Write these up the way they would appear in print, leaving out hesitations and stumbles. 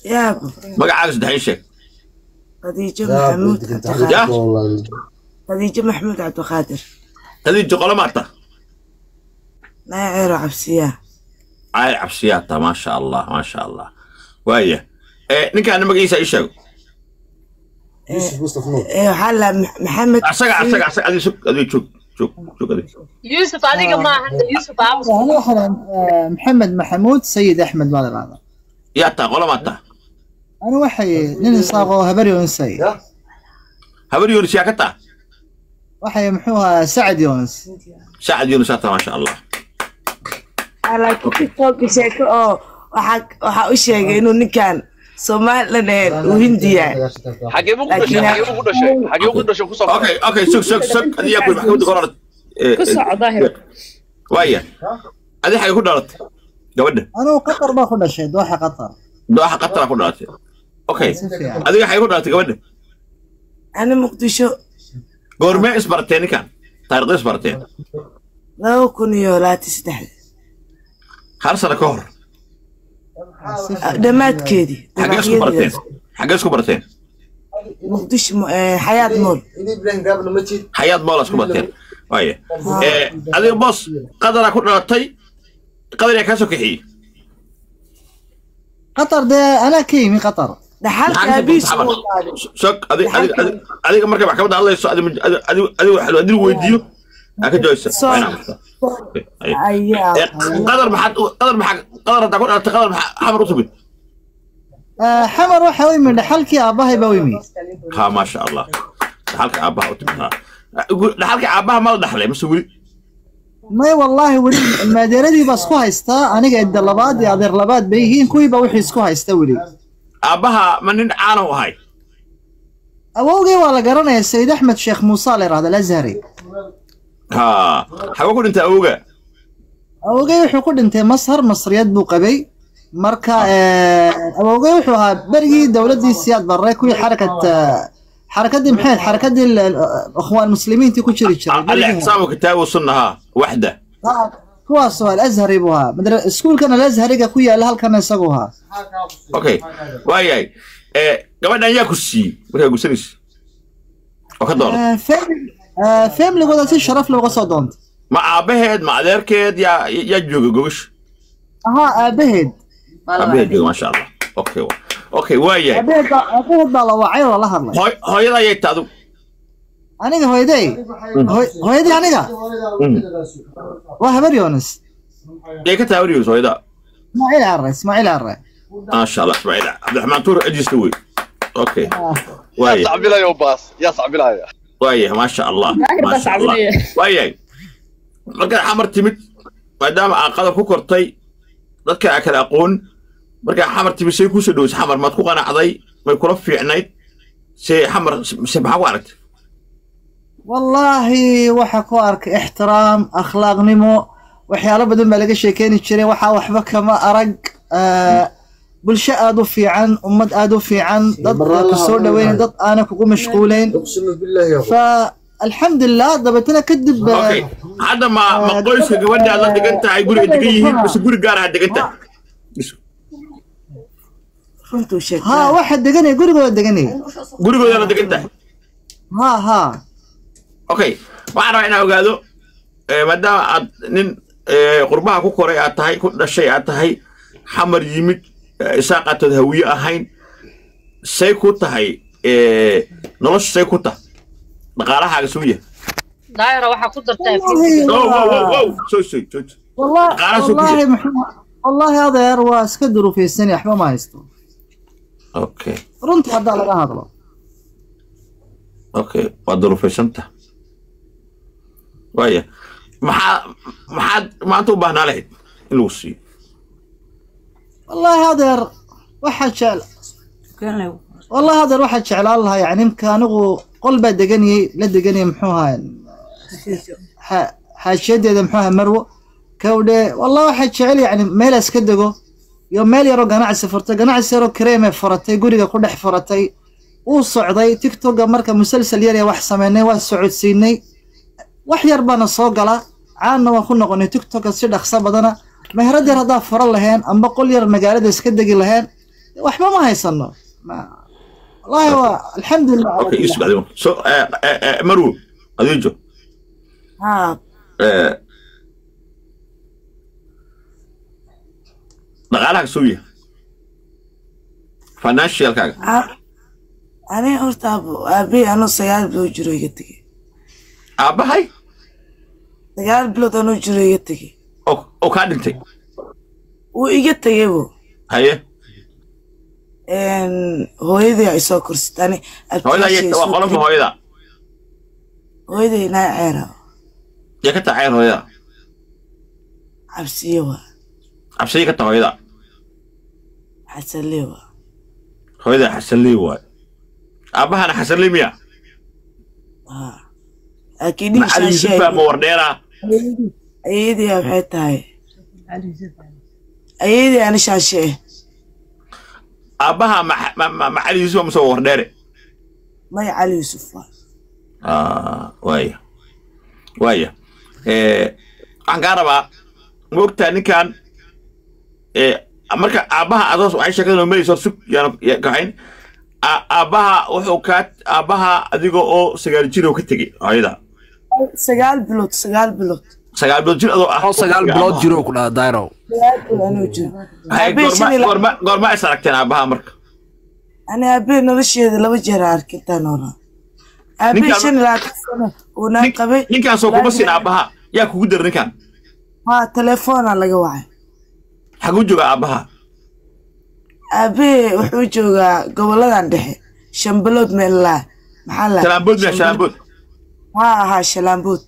يا مقعد صدحين شيء خديجة محمود عبد القادر. خديجة محمود عبد القادر. خديجة قلماته ما يعيروا عبسية. عاي عبسياتها ما شاء الله ما شاء الله. وهي نكا أنا مقيسة إيش هو؟ يوسف مصطفى نور. حلا محمد. عسق هذه شوك هذه شوك هذه. يوسف عليك ما عنده يوسف عاوز. أنا واحد محمد محمود سيد أحمد مال هذا. يا تا قلماته. أنا واحد ننصاغه هبري ونسي. هبري يونس يا كتا. واحد يمحوها سعد يونس. سعد يونس ما شاء الله. على تيك توك شيء waxa u sheegay inuu ninkan Soomaaliland وهندية. حاجة مو كل شيء كوسا. اوكي سك هذه ياكل محمود قررت. كوسا ظاهر. ويا هذه حاجة كل دارت. جوده. أنا قطر باخذ شيء دوحة قطر. دوحة قطر كل دارت. اوكي. هذه حاجة كل دارت جوده. أنا مقدشو. قرمة إسبرتين كان. تاريخ إسبرتين. لو كوني لا تستحي. خلصنا كهر. دمات كذي. حاجة اسكوبرتين. مقدش حياة مول. حياة مول اسكوبرتين. ويا. هذه بص قدر أكون راتي قدر يكاسو كحي. قطر ده أنا كيمي قطر. ده حالك أبيس. شك هذه مركب حكمت الله يسوع هذه حلو هذه ويديو أكيد جويسة. أيوة. قدر تكون حمر رطبي. حمر وحوي من حلقي أباه بويمي. ها ما شاء الله. حلقي أباه وتمها. حلقي أباه ما دخله مسوي. ما والله ولي المديردي بس كوها يستا أنا قاعد دلبات يا درلبات بيجين كوي بوحي سكوها يستولي. أباها من عانه هاي. أوجي ولا قرنا السيد أحمد شيخ موسى هذا الأزهري. ها حقول أنت أوجي وحقول أنت مصريات بوقبي مركا أوجي وحها برجي دولة دي سياد بريكوي حركة دي محل حركة دي الأخوان المسلمين تكون شريك على حسابك كتاب وصلنا واحدة كواس الأزهري بوها مدري سكول كان الأزهري كويا لها كان يسقوها أوكي واي قبل أن يأكل ولا يقصنيش وكذا فهم اللي قلت الشرف لو قصدونت مع بهد مع ذركد يا جوجوش بهد ما شاء الله اوكي واي بهد بالله وعي والله هذا هاي لا يتادو أنا هويدي أنا وهبر يونس ليه كتاور يونس هويدا اسماعيل عرة ما شاء الله اسماعيل عبد الرحمن تور اجي استوي اوكي يا صعب لا يا باص يا صعب لا واي ما شاء الله ما شاء الله واي marka xamar timid maadaama aan qadab ku kortay dadka kala aqoon marka xamar timid say ku soo dhaws xamar maad ku qanacday may kula fiicnayd say xamar maxaa ku aragtay والله وحكو أرك احترام أخلاق نمو وحيالا بدون ما لقى شيكين يشتري وحا كما أرق بلشة آدو في عن أمد آدو في عن ضد كسور دوين ضد أنا كوكو مشغولين أقسم بالله يا أخو فالحمد لله ضبطنا كدب أوكي هذا ما قويس كجواني على دقنتا يقول إدقيه بس يقول قارها دقنتا ها واحد دقني يقول أنا دقنتا ها اوكي waxaan rabaa inaan ogaado maadaama aad nin qurbaha ku koray aad tahay ku dhashay aad tahay xamar yimid isaaqatood hawiye ahayn say ku tahay nolosha say ku tahay dhaqaalahaaga suuya daayira waxa ku dartay والله هذا يروى اسكدروا في السنة احنا ما يستو اوكي رنت هذا لقى هذا اوكي وادرو في سنته ويا ما أنتوا بهنا لهيد لوسي والله هذا واحد شعل والله هذا واحد شعل الله يعني كانوا قلبه دقني لدقني محوها حاشد يد محوها مروه كوده والله واحد شعل يعني ميل اسكدقو يوم ميل يرو قناع سفرتي قناع سيرو كريمه فرتي قريقه كدخ فرتي وصعدي تيك توك مركب مسلسل يري wax sameynay waa socodsiinay wax yar bana soo gala caana waan ku noqonay TikTok si dhakhso badana meherad yar hadaa fara lahayn amba qol yar magaalada iska dagi lahayn waxba ma haysano wallahi waa alxamdulillah okay isku adigu so maru adijo dhaqaalaha suuya financial kaaga ani horta abi ano 9 bilood jiro iga tagay abahay 9 bilood ano jiro iga tagay oo ka dhintay uu iga tagay bo haye hooyadii ay soo korsatay hooyada waa qolof hooyada hooyadii na ceera ya ka taayir hooyada absiyo ka taayida xasaleewa hooyada xasaleewa abahana xasaleemiya akidi shaashay ma wardheera ayadii waxay tahay ayadii ana shaashay abaha ma Ali Yusuf ma soo wardheere may Ali Yusuf waaya aan gaaraba moogtaa ninkan marka abaha adoos waxay sheekadana meeyso sug yaan kaxayn abaha wuxuu ka abaha adiga oo 9 jir oo ka tagay ayada 9 bilood jir adoo ah 9 bilood jiro ku dhaad daayro gorma is aragteen abaha marka ani abe nolosheeda 2 jeer arkinta noora abe shan laaqsana una qabay ninkan soo kuma sin abaha yaa kugu dir ninkan telefoon laga wacay xagu jooga abaha abe wuxuu joogaa goboladan dhexe Shambalod meel la maxaa la Shalambod Shalambod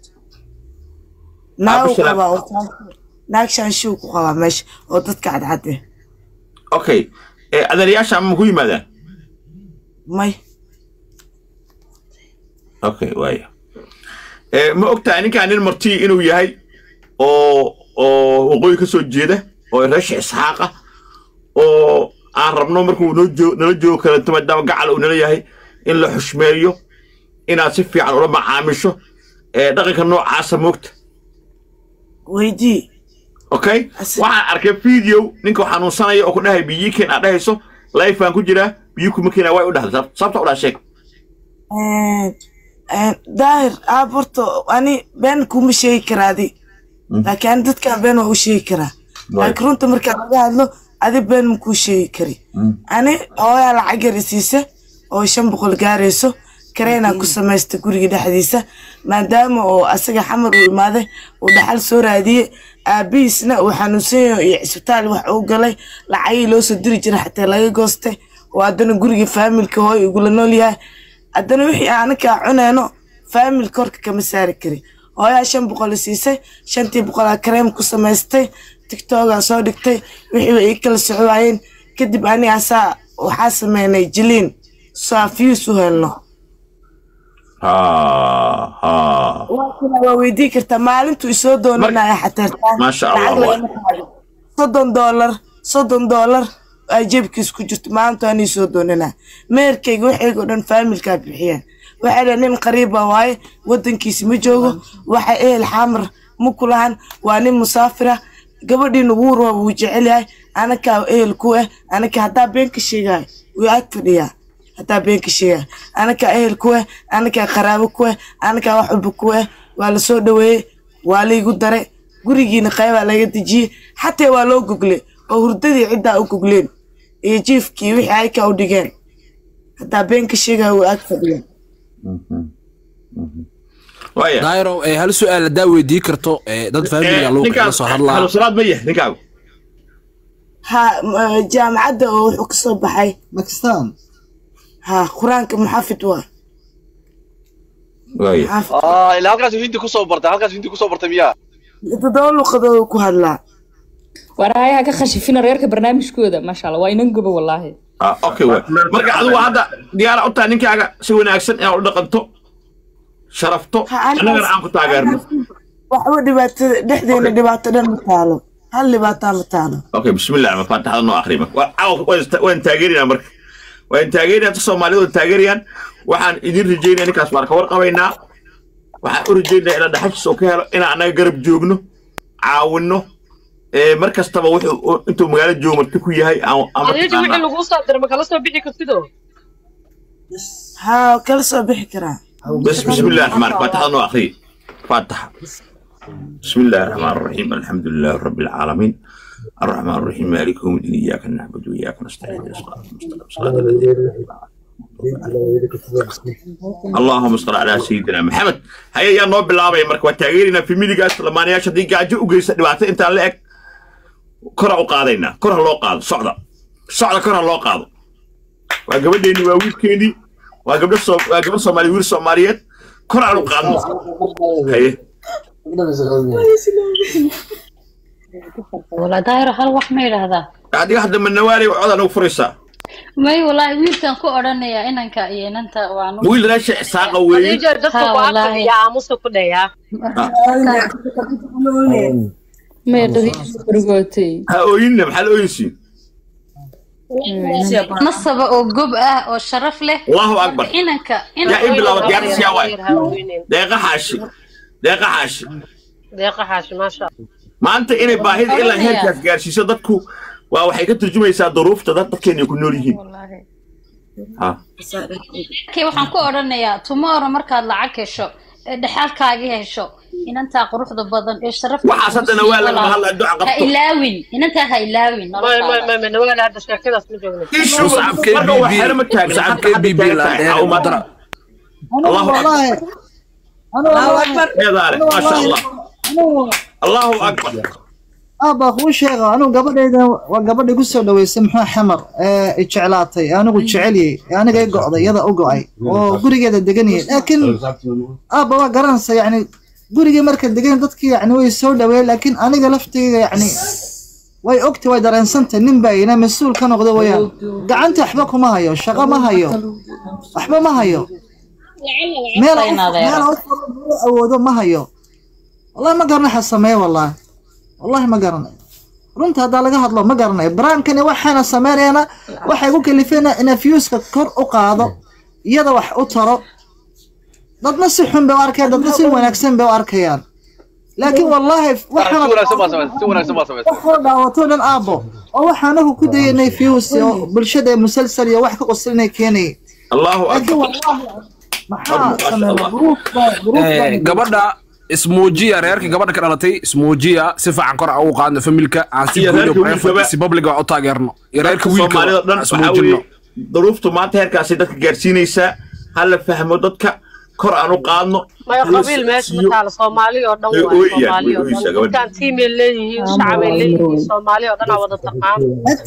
naagshan shuu ku qaba meesha oo dadka cadcad okay adeeryaasha ma ku yimaadaan may okay waaya ma ogtahay ninkan nin marti inuu yahay oo waqooyi ka soo jeeda oo rash isxaaqa oo aan rabno markuu nala joogo kala maadaama gacal uu nala yahay in la xushmeeyo inaad si fiican ula macaamisho dhaqanka noocaasa moogta weydii okay waxaan arkay video ninka xanuunsanaya oo ku dhahay biyiikeen aad dhahayso live aan ku jiraa biyuku makiina way u dhahday sababta u dhaashay daahir aborto ani been kuma sheegi karaadi laakiin dadka been waa u sheegi karaa laakiin runta marka laga hadlo adi been ma ku sheegi kari ani hooyaa lacag yar siisa oo 500 gaarayso kareena ku sameystay guriga dhexdiisa maadaama oo asaga xamar u imaaday oo dhaxal soo raadiyay aabiisna uu xanuunsan iyo isbitaal wax uu galay lacag loo soo diri jiray xataa laga goostay oo adana guriga familka hooy ugu la nool yahay adana wixii aan ka cunayno family korka kama saari kari hooyaa 500 siisay 500 kareem ku sameystay TikTok soo dhigtay wixii ay kala socdaayeen kadib ani asaa waxa sameynay jiliin saafiyo soo helno waa weydii kartaa maalintu isoo doonanaya xataa ma sha Allah $30 ay jeebkiis ku jirto maanta aan isoo doonana meerkayga waxaygo dhan familka bixiyeen waxa nin qariiba waay wadankiisa ma joogo waxa eel xamar ma kulahan waa nin musaafira gabadhiina wuu roob wuu jecel yahay anaka eel ku anaka hadaa been ka sheegay way ag fadhiyaa hadaa been ka sheegay anaka eel ku anaka qaraabo ku anaka wax u ku waa la soo dhaweeyay waa la igu daray gurigiina qayb laga dajiyay xataa waa loo googlay oo hurdadii cidda u googleen iyo jiifkii wixii ay ka u dhigeen hadaa been ka sheegay way ag fadhiyaa daayro hal su'aal daa weydii karto dad family loo kala soo hadlaa hal salaad ma yahay ninkaagu jaamacadda oo wuxuu ka soo baxay Pakistan quraanka muxafid waa ilaa halkaas hindi ku soo bartay miyaa dadoo luqadooda ku hadlaa waraaya ka khashifina reerka barnaamijkooda ma sha Allah waa inan guba wallahi okay marka adigu hadda diyaar u tahay ninkaaga si wanaagsan inaad u dhaqanto sharafto anagana aan ku taageerno waxba dhibaatada dhexdeena dhibaato dhan ma taalo hal dhibaato ma taalo okay bismillah ma faataxada noo akhriima waan taageerinaa marka waan taageerinaa Soomaalidu taageeriyaan waxaan idin rajaynayaa ninkaas marka warqabaynaa waxaan u rajaynayaa inaad dhaxash soo ka helo in anaga garab joogno caawino مركز تبع وحو انتو مقالة جو مرتكو يهي adeeja wixii lagu soo diray ma kala soo bixi kartido ها كل صبح كرا بسم الله الرحمن الرحيم فاتحة أخي فاتحة بسم الله الرحمن الرحيم الحمد لله رب العالمين الرحمن الرحيم مالك يوم الدين إياك نعبد وإياك نستعين اللهم صل على سيدنا محمد هيا يا نوب بالله يا مرك وتغييرنا في ميليغاس لما يا شدي جاجو وجيس دبعته انت لك كره قادينا كره لو قاد صعده كره لو قاد وغبديني waa wiilkeeni waa gabdho Soomaali wiil Soomaaliyeed kora loo qaadno haye ولا داير هل wax ma yiraahdaa adiga hadda manawaari codan u furaysa may wallahi wiilkan ku oranaya inanka iyo inanta waanu wiil raasha isaaqa weey adeeja dadku waa aqriya aamusa ku dhaya ما يدري برغوتي ha ooyinna maxal ooyinsi نصب oo gob ah oo sharaf leh Allahu akbar inanka ya ibla wadiyaar siyaaway deeqa xaashi ma sha maanta inay baahida ilaa heerkaas gaarsiiso dadku waa waxay ka turjumaysaa duruufta dadkeena ku nool yihiin ha waxaan ku oranayaa tomorrow markaad lacag hesho dhaxalkaaga hesho inanta quruxda badan ee sharaf waxa sadana waa la hadla duca qabto ha ilaawin inanta ha ilaawin ma nawala hada sheekadaas ma joogno ishu saabkay bibi la oo madra Allahu akbar ya daare ma sha Allah Allahu akbar aba ku sheega anu gabadheeda waa gabadha ku soo dhaweysay maxaa xamar jeclaatay anigu jeceliyay aniga ay go'day yada u go'ay oo gurigeeda deganiyay laakiin aba waa garanaysa yani gurigii marka degan dadkii yani way soo dhaweeyay laakiin aniga laftayga yani way ogtay way dareensantay nin baa ina mas'uul ka noqdo wayaan gacanta waxba kuma hayo shaqo ma hayo waxba ma hayo meel awoodo ma hayo wallahi ma garanayo sameey wallahi والله ما قرنا runta hada laga hadlo ma garanay braankani waxaana sameeyna waxay ku kalifeen in fiyuska kor u qaado iyada wax u taro dadna si xun bay arkayaan dadna si wanaagsan bay arkayaan laakiin wallahi waxaana waxaan aabo oo waxaana ku daynay fiyus bulshada musalsal iyo wax ka qoslinay keenay Allahu akbar gabadha اسموجيا ريرك قبل كده لطي اسموجيا سفع عن قرأ أو قادنا فملكة عن سيكولو بريفة سيبابليك أو تاجرنا يريرك ويلك اسموجيا ظروفته ما تهرك عسيدك جارسينيسا هل فهموا ضدك قرأ أو قادنا ما يقبل ماشي مثال صومالي أو دوا صومالي كان تيم اللي شعب اللي صومالي أو دنا وضد تقام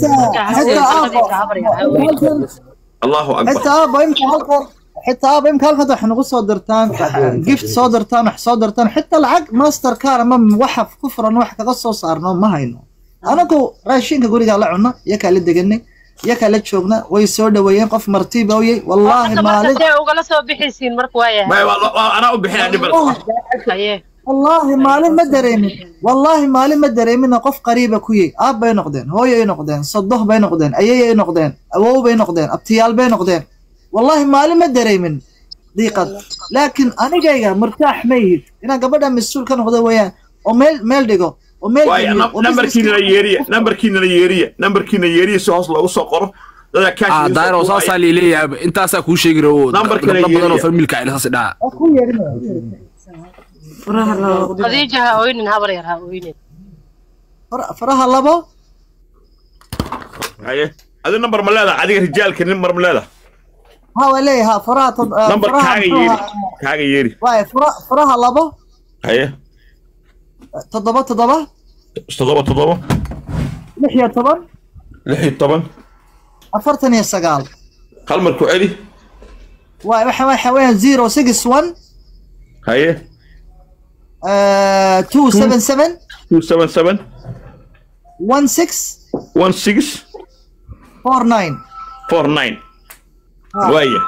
الله أكبر حتى أبا حتى أبا يمكن هالقد إحنا قصة درتان جفت صادرتان وحصادرتان حتى العق ماستر كار أمام وحف كفرا وحكا قصة صارنا ما هينو أنا كو راشين كقولي قال عنا يكا اللي دقني يكا اللي تشوفنا ويسود وينقف مرتيبة ويا والله ما لك وقال سو بحسين مركوايا ما والله أنا أبحي عندي والله ما لي ما دريمي والله ما لي ما دريمي نقف قريبة كوي أب بينقدين هو ينقدين صدق بينقدين أيه ينقدين أبو بينقدين أبتيال بينقدين والله ما لي ما دريمن ضيقة لكن أنا جاي مرتاح ميت أنا قبلها مسؤول كان هذا وياه وميل ديجو وميل نمبر كينا يريا سوس لو سقر لا كاش داير وصاص لي ليه أنت أساكو شيء جرو نمبر كينا يريا في الملك على أساس ده خديجة وين هبريها وين فرها لبو أيه هذا النمبر ملاذ عادي رجال كان نمبر ملاذ ها فرات نمبر كاغي يري واي فرها لبو ايه تضبط لحية طبن أفرتني السقال هل مركو علي واي وين 061 ايه 277 277 16 49 وايه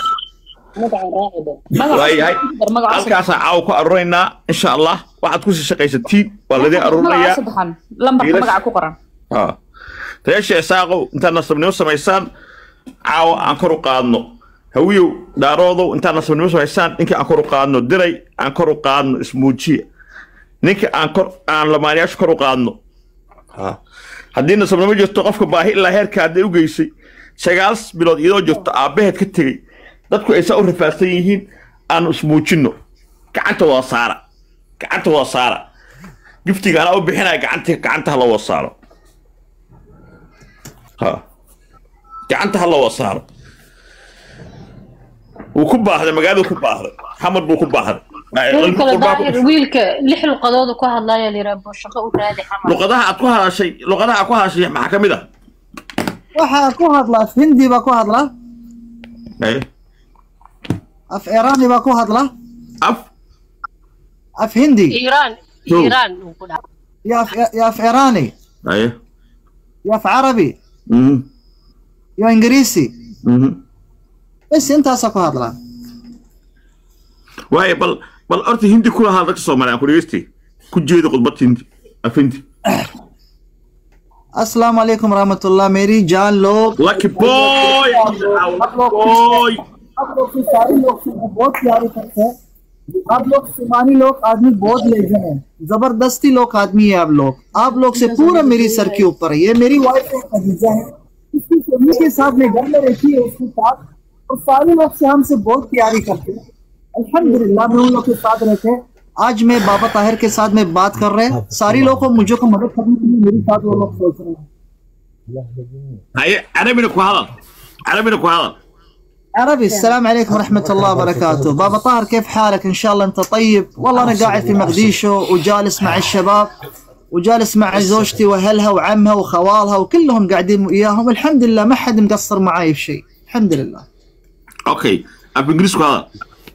وايه halkaas caaw ku arurayna insha Allah waxaad ku shaqaysatiin waladi aruraya lambarka magaca ku qoran reesha saaqo inta nasabnimo sameeysan caaw aan kor u qaadno hawiyo daaroodo inta nasabnimo sameeysan ninka aan kor u qaadno diray aan kor u qaadno ismuujiya ninka aan lamaanayaasha kor u qaadno ها هدينا سبنا ما جرت قفك باهي إلا هيرك هدي وجيسي شغالس بلاد إذا جرت عبيه كتير dadku ay soo rafaasan yihiin aan ismuujino gacanta waa saara giftiga ana u bixinay gacanta la wasaaro gacanta la wasaaro uu ku baahday magaalada ku baahday xamad buu ku baahday wiilka lix luqadood ku hadlaya liraabo shaqo u raadi xamad luqadaha aad ku hadashay maxaa kamid ah waxa ku hadlaa hindi ba ku hadlaa أف إيراني باكو هذلا أف هندي إيران يا أف إيراني أيه يا أف عربي يا إنجليزي بس أنت أساكو هذلا واي بل أرتي هندي كلها هذا كسومالي أنا كوريستي كجيد قلبت هندي أف هندي السلام عليكم ورحمة الله मेरी जान लोग lucky boy आप लोग की सारी लोग से बहुत प्यारी करते हैं आप लोग सुमानी लोग आदमी बहुत लेजन है जबरदस्ती लोग आदमी है आप लोग से पूरा मेरी सर के ऊपर है ये मेरी वाइफ है खदीजा है इसकी फैमिली के साथ में घर में रहती है उसके साथ और सारे लोग से हमसे बहुत प्यारी करते हैं अल्हम्दुलिल्लाह में उन लोग के साथ रहते हैं आज मैं बाबा ताहिर के साथ में बात कर रहे हैं सारी लोगों को मुझे को मदद करने के लिए मेरे साथ वो लोग सोच रहे हैं عربي السلام عليكم ورحمة الله وبركاته بابا طاهر كيف حالك إن شاء الله أنت طيب والله أنا قاعد في مقديشو وجالس مع الشباب وجالس مع زوجتي وأهلها وعمها وخوالها وكلهم قاعدين وياهم الحمد لله ما حد مقصر معاي بشيء الحمد لله أوكي أبي إنجليزي هذا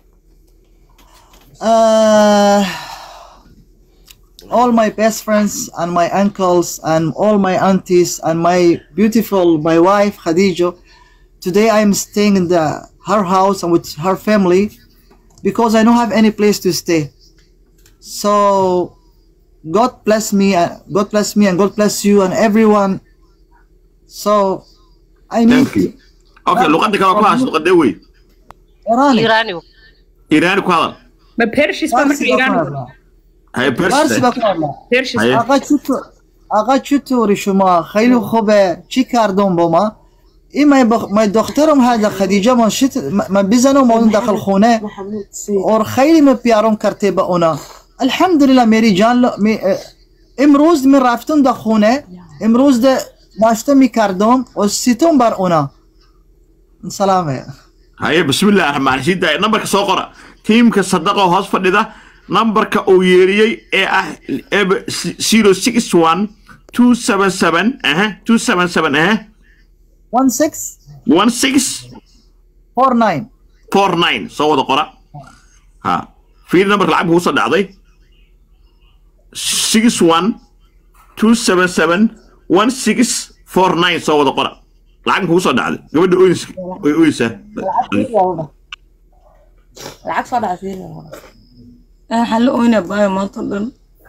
all my best friends and my uncles and all my aunties and my wife Khadija. Today I'm staying in her house and with her family because I don't have any place to stay. So God bless me and God bless you and everyone. So I need. Thank you. Okay, لغتك كويس لغة دوي. إيراني كويس. ما بيرشيس ما إيراني. هاي بيرشيس. آقا چطوری شما خیلی خوبه چی کردم با ما؟ این ما دخترم هذا خدیجه ما بزنم اون داخل خونه اور خیلی ما پیارم کرده با اونا الحمدلله میری جان امروز من رفتم داخل خونه امروز ناشته میکردم و سیتم بر اونا سلامه هاي بسم الله الرحمن الرحيم نمبرك سو قرا تيمك صدقه هوس فديدا نمبرك او يريي 061 277 277 49 سو ودا قرا ها في نمبر لعب هو صدعدي 61 277 1649 سو ودا قرا لعب هو صدعدي gabadha oysa lacag soo dhacday waxaan la ooynaa baayo maanta dhan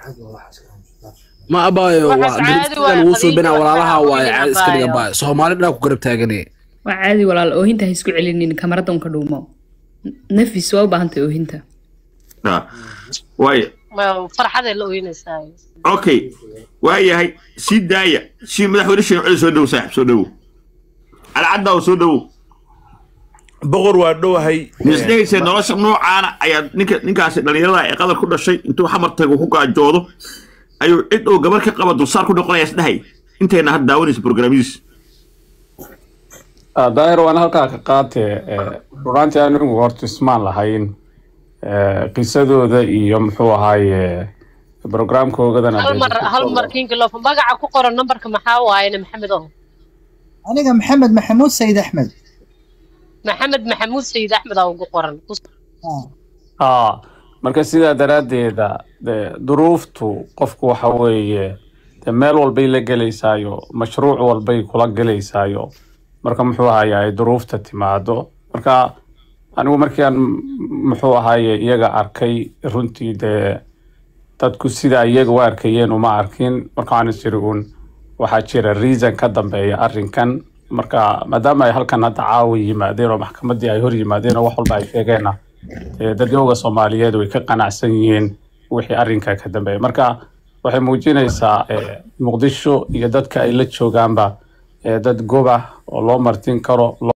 ma abaayo waa dirista lagu soo bina walaalaha waa caadi iska dhiga baayo Soomaalida ku garab taaganay waa caadi walaal oohinta ha isku celinin kamaradan ka dhuumo nafis waa u baahantay oohinta way ma farxad la ooynaysaa okay waayahay si daaya si madaxweyne sheekh soo dhaw saaxib soo dhaw alcadda soo dhaw boqor waa dhowahay misdeeyse nolosha noocaana ayaa ninkaasi dhalinyarada ay qadar ku dhashay intuu xamar tago ku gaajoodo ayuu cid oo gabar ka qaba dulsaar ku noqonaya isdhahay intayna had daawanaysa programmiis daahir waan halkaa ka qaatay runtii anigu horta ismaan lahayn qisadooda iyo muxuu ahaaye programkoodana hal mar kinka loo magaca ku qoran numberka maxaa waayna maxamed oo aniga maxamed maxamuud sayid axmed محمود سيد أحمد أو قرن marka sidaa daraadeeda duruuftu qofku waxa weeye meel walbay la gelaysaayo mashruuc walbay kula gelaysaayo marka muxuu ahaayay duruufta timaado marka anigu markaan muxuu ahaayay iyaga arkay runtii dadku sida iyaga u arkayeen uma arkin marka aan isiriun waxa jira reason ka dambeeya arrinkan marka maadaama ay halkan hadda caawi yimaadeen oo maxkamadii ay hor yimaadeen wax walba ay sheegeen dadka Soomaaliyeed way ka qanacsan yihiin wixii arrinka ka dambeeyay marka waxay muujinaysaa muqdisho iyo dadka ay la joogaanba dad gob ah oo loo martin karo